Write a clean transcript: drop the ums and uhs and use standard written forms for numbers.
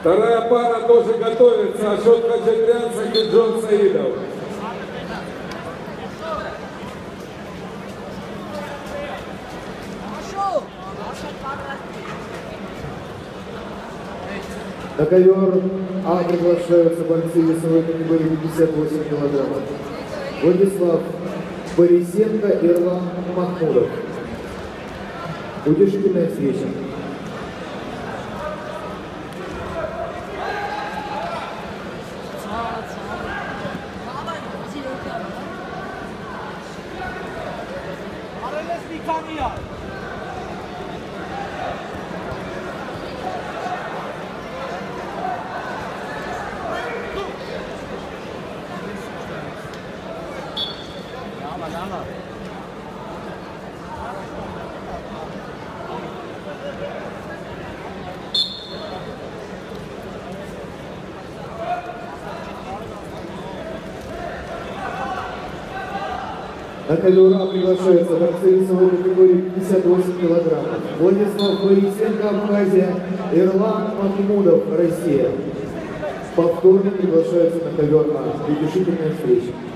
Вторая пара тоже готовится. Ашот Хаджатрян, Сакиджон Саидов. На ковер А приглашаются борцы весовой категории 58 килограммов. Владислав Борисенко и Ирлан Махмудов. Утешительная встреча. На ковер А приглашаются борцы весовой категории 58 килограммов. Владислав Борисенко, Абхазия, Ирлан Махмудов, Россия. Повторно приглашаются на ковер А. Утешительная встреча.